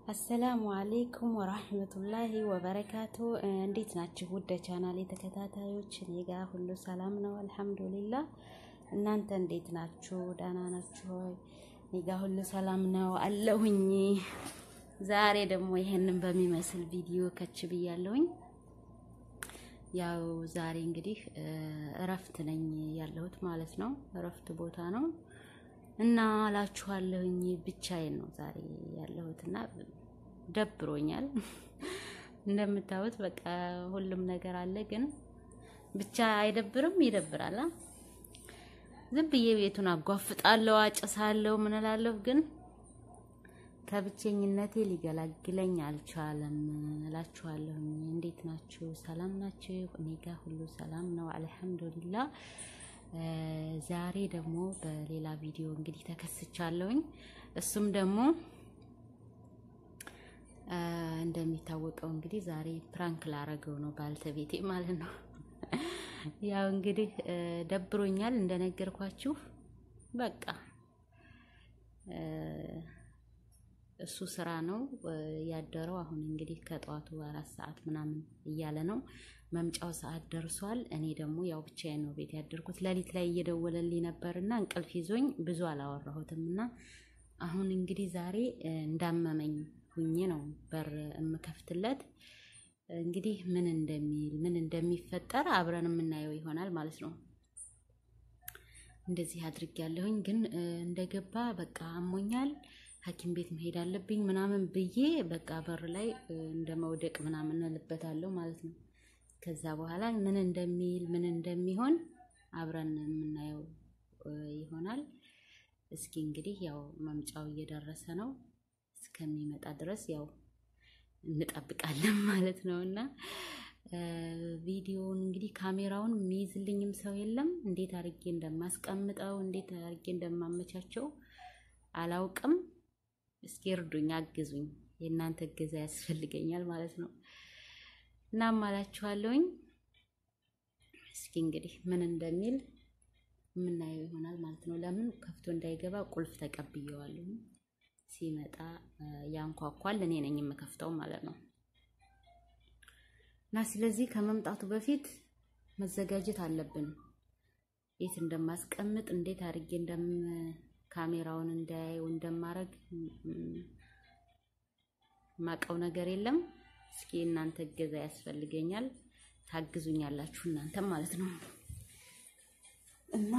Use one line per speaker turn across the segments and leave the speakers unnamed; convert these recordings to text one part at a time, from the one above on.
السلام عليكم ورحمة الله وبركاته. እንዴት ናችሁ ወደ ቻናሌ ተከታታዮች? እኔ ጋር ሁሉ ሰላም ነው አልহামዱሊላህ። እናንተ እንዴት ናችሁ? ዳና ናችሁ? እኔ ጋር ሁሉ ሰላም ነው አለሁኝ። ዛሬ ደግሞ ይሄንን በሚመስል ቪዲዮ ከች ብያለሁኝ። ያው ዛሬ እንግዲህ እረፍት ነኝ ያለሁት ማለት ነው። እረፍት ቦታ ነው እና አላችኋለሁኝ ብቻዬን ነው ዛሬ ያለሁትና ደብሮኛል። እንደምታዩት በቃ ሁሉም ነገር አለ፣ ግን ብቻ አይደብርም? ይደብራል። ዝም ብዬ ቤቱን አጓፍጣለሁ፣ አጨሳለሁ፣ ምን እላለሁ፣ ግን ከብቸኝነቴ ሊገላግለኝ አልቻለም እላችኋለሁኝ። እንዴት ናችሁ? ሰላም ናችሁ? እኔ ጋር ሁሉ ሰላም ነው አልহামዱሊላህ። ዛሬ ደግሞ በሌላ ቪዲዮ እንግዲህ ተከስቻለሁኝ። እሱም ደግሞ እንደሚታወቀው እንግዲህ ዛሬ ፕራንክ ላረገው ነው ባልተቤቴ ማለት ነው። ያው እንግዲህ ደብሮኛል እንደነገርኳችሁ። በቃ እሱ ስራ ነው ያደረው። አሁን እንግዲህ ከጧቱ 4 ሰዓት ምናምን እያለ ነው፣ መምጫው ሰዓት ደርሷል። እኔ ደግሞ ያው ብቻዬን ነው ቤት ያደርኩት። ሌሊት ላይ እየደወለልኝ ነበርና እንቅልፍ ይዞኝ ብዙ አላወራሁትምና አሁን እንግዲህ ዛሬ እንዳመመኝ ሁኜ ነው በር እምከፍትለት። እንግዲህ ምን እንደሚፈጠር አብረን የምናየው ይሆናል ማለት ነው። እንደዚህ አድርጌያለሁኝ፣ ግን እንደገባ በቃ አሞኛል፣ ሐኪም ቤት መሄድ አለብኝ ምናምን ብዬ በቃ በር ላይ እንደመውደቅ ምናምን እልበታለሁ ማለት ነው። ከዛ በኋላ ምን እንደሚሆን አብረን የምናየው ይሆናል። እስኪ እንግዲህ ያው መምጫው እየደረሰ ነው። እስከሚመጣ ድረስ ያው እንጠብቃለን ማለት ነውና ቪዲዮውን እንግዲህ ካሜራውን የሚይዝልኝም ሰው የለም። እንዴት አድርጌ እንደማስቀምጠው እንዴት አድርጌ እንደማመቻቸው አላውቅም። እስኪ እርዱኝ፣ አግዙኝ። የእናንተ እገዛ ያስፈልገኛል ማለት ነው። እና ማላችኋለሁኝ። እስኪ እንግዲህ ምን እንደሚል የምናየው ይሆናል ማለት ነው። ለምን ከፍቶ እንዳይገባ ቁልፍ ተቀብየዋለሁ። ሲመጣ ያንኳኳል፣ እኔ ነኝ የምከፍተው ማለት ነው። እና ስለዚህ ከመምጣቱ በፊት መዘጋጀት አለብን። የት እንደማስቀምጥ እንዴት አድርጌ ካሜራውን እንዳያየው እንደማረግ ማቀው ነገር የለም። እስኪ እናንተ እገዛ ያስፈልገኛል፣ ታግዙኛላችሁ እናንተም ማለት ነው። እና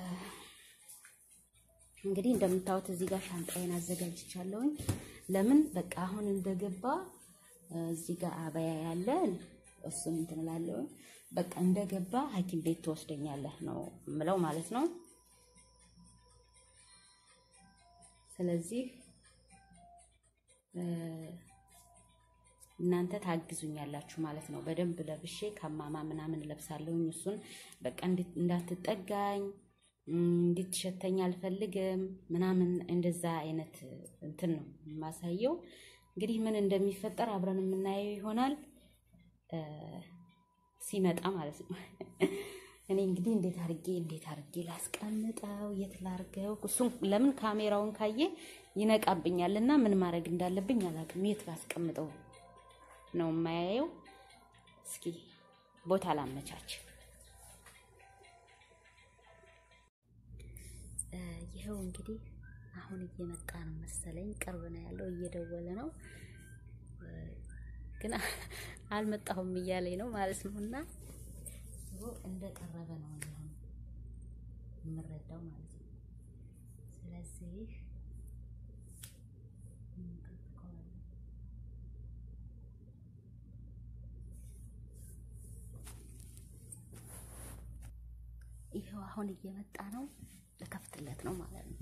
እንግዲህ እንደምታዩት እዚህ ጋር ሻንጣዬን አዘጋጅቻለሁኝ። ለምን በቃ አሁን እንደገባ እዚህ ጋር አባያ ያለ እሱን እንትን እላለሁ። በቃ እንደገባ ሐኪም ቤት ትወስደኛለህ ነው ምለው ማለት ነው። ስለዚህ እናንተ ታግዙኛላችሁ ማለት ነው። በደንብ ለብሼ ከማማ ምናምን ለብሳለሁኝ። እሱን በቃ እንዳትጠጋኝ እንድትሸተኝ አልፈልግም ምናምን እንደዛ አይነት እንትን ነው ማሳየው። እንግዲህ ምን እንደሚፈጠር አብረን የምናየው ይሆናል ሲመጣ ማለት ነው። እኔ እንግዲህ እንዴት አድርጌ ላስቀምጠው፣ የት ላርገው? እሱን ለምን ካሜራውን ካየ ይነቃብኛልና ምን ማድረግ እንዳለብኝ አላውቅም። የት ላስቀምጠው ነው የማያየው። እስኪ ቦታ ላመቻች። ይሄው እንግዲህ አሁን እየመጣ ነው መሰለኝ፣ ቅርብ ነው ያለው፣ እየደወለ ነው ግን አልመጣሁም እያለኝ ነው ማለት ነውና እንደቀረበ ነው አሁን የምረዳው ማለት ነው። ስለዚህ ይሄው አሁን እየመጣ ነው፣ ለከፍትለት ነው ማለት ነው።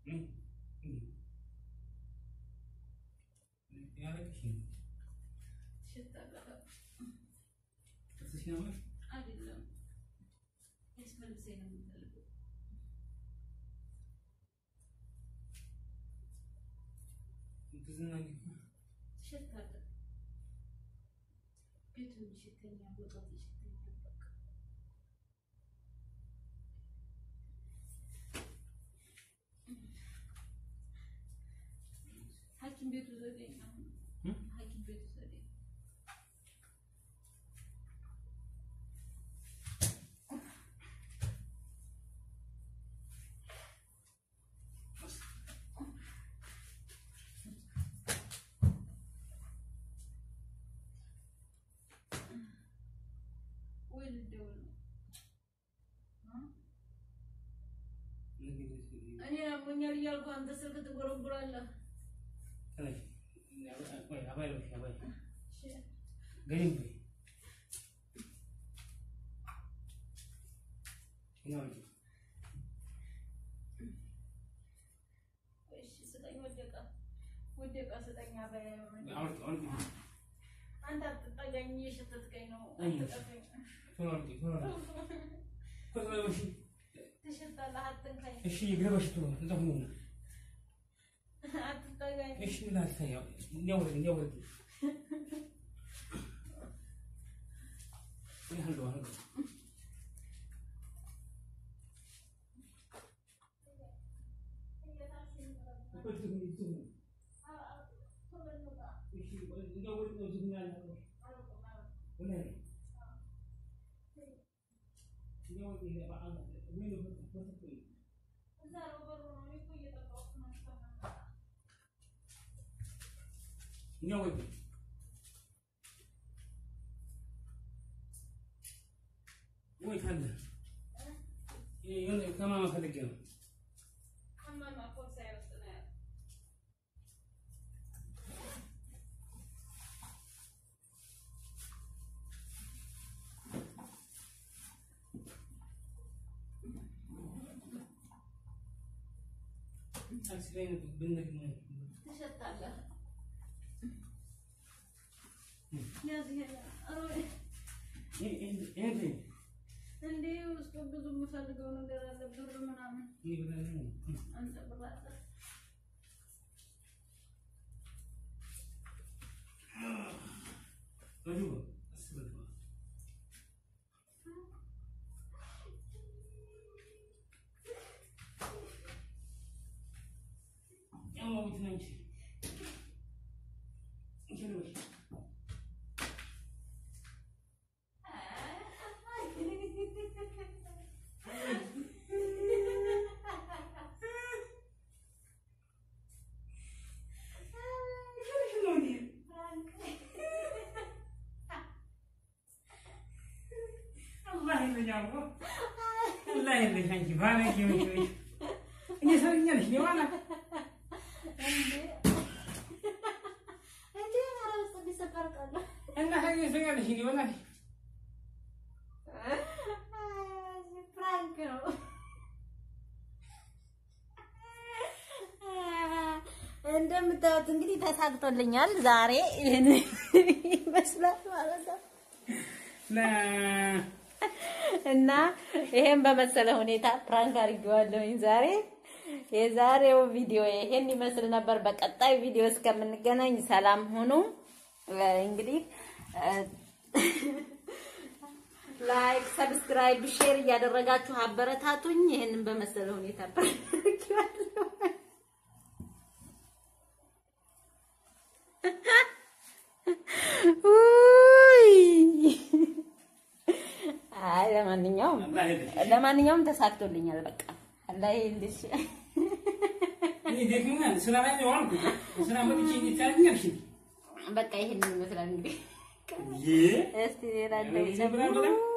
حكيم بيته زادين حكيم بيته زادين وين الدولة؟ أنا من يريال كان تسرق تقول برا
Ay, abuelo. Galing ba? Ano?
ودك أصدقني أبي.
أقول.
أنت تطلعني شتتكينو.
فلان وشي.
تشتت الله حتى
إيش يقرب وش تروح تزهمون.
أتطلعني.
إيش من هالخيال؟ نيورد. هلو. وين هذا؟ يلا كمان ما خليك
حمام أقول سيارة السنة.
أكسرين بينك
تشتت الله. يا زين أروح.
إيه
عندي وستبدو مفلقون ندير البر منامن. أنت براسك.
أجوبة أسبوع. يا ما وتنامش. شنو؟ الله يهديك انت بالك يمشي اني سوينا لك وانا
انت عرفت بسفرك الله
انا حاجه سوينا لك وانا
فرانكو እንደምታዩት እንግዲህ ተሳክቶልኛል ዛሬ ይሄን ይመስላል ማለት ነው እና ይሄን በመሰለ ሁኔታ ፕራንክ አድርጌዋለሁኝ ዛሬ የዛሬው ቪዲዮ ይሄን ይመስል ነበር በቀጣይ ቪዲዮ እስከምንገናኝ ሰላም ሁኑ እንግዲህ ላይክ ሰብስክራይብ ሼር እያደረጋችሁ አበረታቱኝ ይሄንን በመሰለ ሁኔታ አድርጌዋለሁ አይ ለማንኛውም ተሳክቶልኛል በቃ አላህ ይልሽ
እኔ ደግሞ ስራዬ ነው አልኩ ስራ መጥቼ ይታኛል
በቃ ይሄንን ይመስላል እንግዲህ እስቲ ሌላ